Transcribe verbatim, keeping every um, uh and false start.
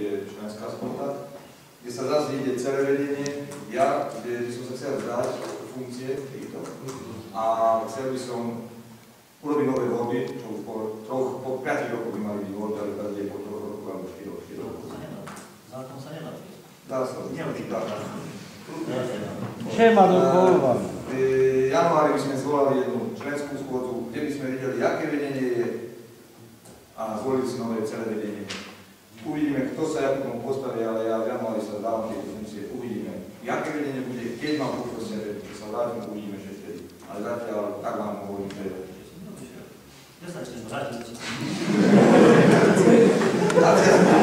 bude členská zhoda, kde sa zase ide celé vedenie, ja, kde by som sa chcel vzdať funkcie týchto a chcel by som urobiť nové voľby, čo už po, troch, po piatich rokoch by mali byť voľby, ale teraz je po troch rokoch alebo štyroch rokov. Zákon sa nedá. Dá sa to. Dá sa. Schéma do voľba. V januári by sme zvolali jednu členskú schôdzu, kde by sme videli, aké vedenie je a zvolili si nové celé vedenie. Uvidíme, kto sa ako tomu postaví, ale ja v januári sa dávam tieto funkcie. Uvidíme, aké vedenie bude, keď mám poprosím, že sa vrátim, uvidíme, že vtedy. Ale zatiaľ tak vám hovorím, že Ja sa ešte zvrátim. zatiaľ